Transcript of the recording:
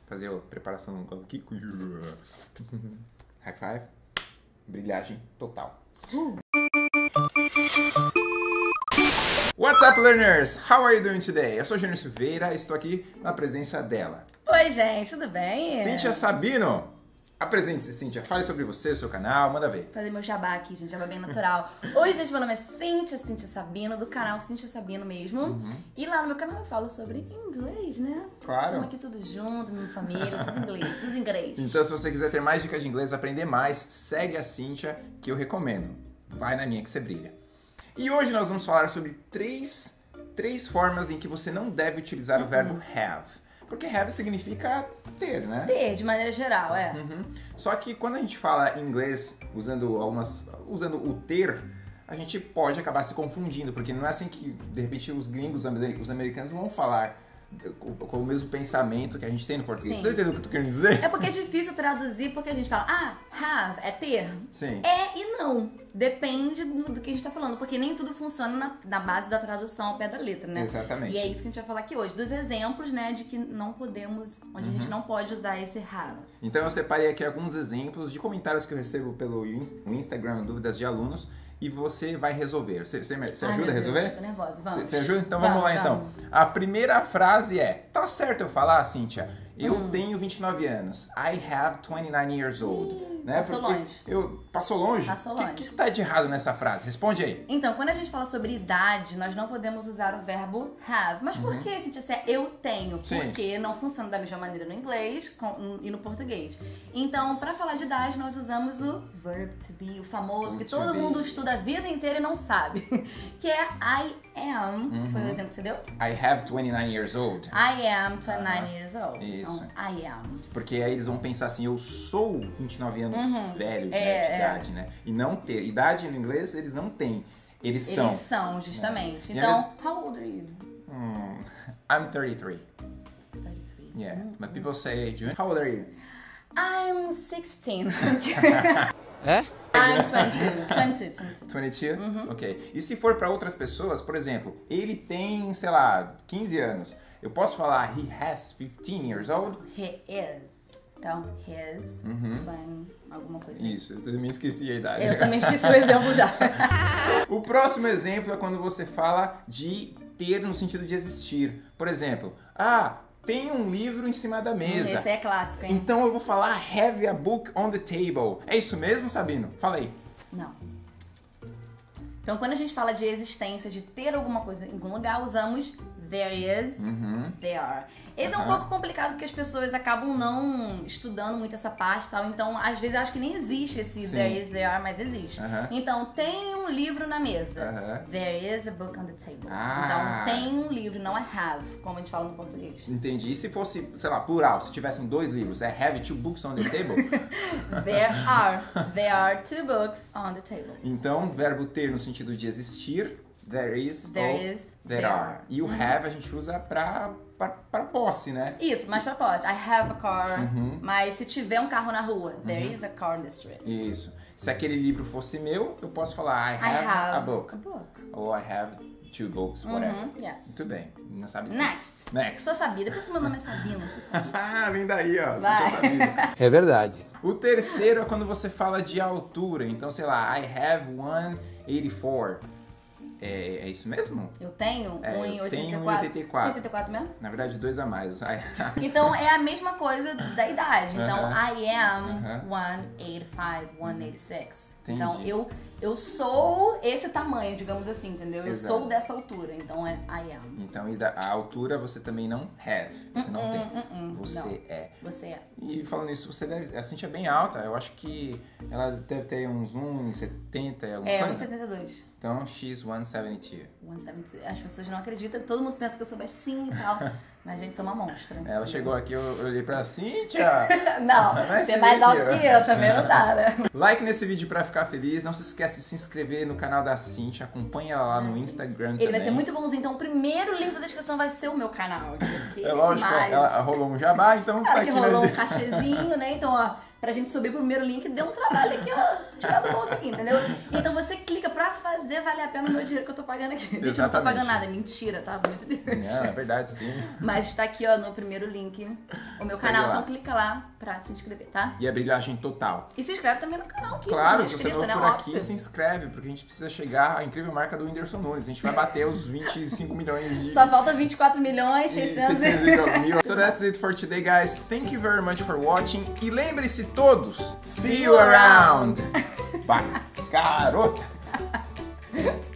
fazer a preparação aqui. High five. Brilhagem total. What's up, learners? How are you doing today? Eu sou Júnior Silveira e estou aqui na presença dela. Oi, gente, tudo bem? Cíntia Sabino. Apresente-se, Cíntia. Fale sobre você, o seu canal, manda ver. Fazer meu jabá aqui, gente, jabá bem natural. Oi, gente, meu nome é Cíntia Sabino, do canal Cíntia Sabino mesmo. E lá no meu canal eu falo sobre inglês, né? Claro. Estamos aqui tudo junto, minha família, tudo inglês, tudo inglês. Então, se você quiser ter mais dicas de inglês, aprender mais, segue a Cíntia, que eu recomendo. Vai na minha que você brilha. E hoje nós vamos falar sobre três formas em que você não deve utilizar o verbo have. Porque have significa ter, né? Ter, de maneira geral, é. Só que quando a gente fala em inglês usando o ter, a gente pode acabar se confundindo, porque não é assim que, de repente, os gringos, os americanos vão falar com o mesmo pensamento que a gente tem no português. Sim. Você entendeu o que eu tô querendo dizer? É porque é difícil traduzir, porque a gente fala, have é ter. Sim. É e não. Depende do que a gente tá falando, porque nem tudo funciona na base da tradução ao pé da letra, né? Exatamente. E é isso que a gente vai falar aqui hoje, dos exemplos, né, de que não podemos, onde a gente não pode usar esse have. Então eu separei aqui alguns exemplos de comentários que eu recebo pelo Instagram, dúvidas de alunos, e você vai resolver. Você ajuda a resolver? Deus, tô nervosa, vamos. Você ajuda? Então vamos lá então. A primeira frase é, tá certo eu falar, Cíntia? Eu tenho 29 anos. I have 29 years old. Né? Passou longe. Passou longe? Passou O longe. que tá de errado nessa frase? Responde aí. Então, quando a gente fala sobre idade, nós não podemos usar o verbo have. Mas por que, Cíntia, se é eu tenho? Sim. Porque não funciona da mesma maneira no inglês e no português. Então, pra falar de idade, nós usamos o verb to be, o famoso, que todo mundo estuda a vida inteira e não sabe. Que é I am, que foi o exemplo que você deu? I have 29 years old. I am 29 years old. Isso. Então, I am. Porque aí eles vão pensar assim, eu sou 29 anos velho, de idade, né? E não ter. Idade no inglês eles não têm. Eles são. Eles são, justamente. E Então, how old are you? I'm 33. 33. Yeah. But people say, June, how old are you? I'm 16. É? I'm 22. 22? Ok. E se for para outras pessoas, por exemplo, ele tem, sei lá, 15 anos. Eu posso falar, he has 15 years old? He is. Então, his, 20, alguma coisa. Isso, eu também esqueci a idade. Eu também esqueci o exemplo já. O próximo exemplo é quando você fala de ter no sentido de existir. Por exemplo, tem um livro em cima da mesa. Esse é clássico, hein? Então eu vou falar have a book on the table. É isso mesmo, Sabino? Fala aí. Não. Então, quando a gente fala de existência, de ter alguma coisa em algum lugar, usamos there is, there are. Esse é um pouco complicado porque as pessoas acabam não estudando muito essa parte e tal. Então, às vezes, acho que nem existe esse there is, there are, mas existe. Então, tem um livro na mesa. There is a book on the table. Então, tem um livro, não é have, como a gente fala no português. Entendi. E se fosse, sei lá, plural, se tivessem dois livros, é have two books on the table? There are two books on the table. Então, verbo ter no sentido de existir, there is, there are. E o have a gente usa pra posse, né? Isso, mas pra posse. I have a car. Mas se tiver um carro na rua, there is a car on the street. Isso. Se aquele livro fosse meu, eu posso falar I have a book. Ou I have two books, whatever. Yes. Muito bem. Não sabe? Next. Next. Sou sabida, por isso que meu nome é Sabino. Vem daí, ó. Vai. Você já sabia. É verdade. O terceiro é quando você fala de altura. Então, sei lá, I have 184. É isso mesmo? Eu tenho eu tenho 1,84. 84 mesmo? Na verdade, 2 a mais. Então, é a mesma coisa da idade. Então, I am 185, 186. Entendi. Então, eu sou esse tamanho, digamos assim, entendeu? Eu Exato. sou dessa altura, então é I am. Então, e a altura você também não have. Você não tem. Você não. é. Você é. E falando isso, a Cíntia é bem alta. Eu acho que ela deve ter uns 1,70, alguma coisa. 1,72. Então, she's 172. 172. As pessoas não acreditam, todo mundo pensa que eu sou baixinha e tal. Mas, gente, sou uma monstra. Ela chegou aqui, eu olhei pra Cíntia. Não, você é mais alto que eu, também não dá, né? Like nesse vídeo pra ficar feliz. Não se esquece de se inscrever no canal da Cíntia. Acompanha ela lá no Instagram também. Ele vai ser muito bonzinho. Então, o primeiro link da descrição vai ser o meu canal. É lógico, ela rolou um jabá, então tá Ela aqui que rolou um cachezinho, né? Então, ó, pra gente subir pro primeiro link, deu um trabalho aqui, ó, tirar do bolso aqui, entendeu? Então você clica pra fazer valer a pena o meu dinheiro que eu tô pagando aqui. Gente, eu não tô pagando nada, é mentira, tá? Pelo amor de Deus. Não, é verdade, sim. Mas tá aqui, ó, no primeiro link, o meu canal, então clica lá pra se inscrever, tá? E é brilhagem total. E se inscreve também no canal aqui. Claro, se você não né? por aqui, se inscreve, porque a gente precisa chegar à incrível marca do Whindersson Nunes. A gente vai bater os 25 milhões de... Só falta 24 milhões, 600 mil. So that's it for today, guys. Thank you very much for watching. E lembre-se todos, see you around. Vai, garota!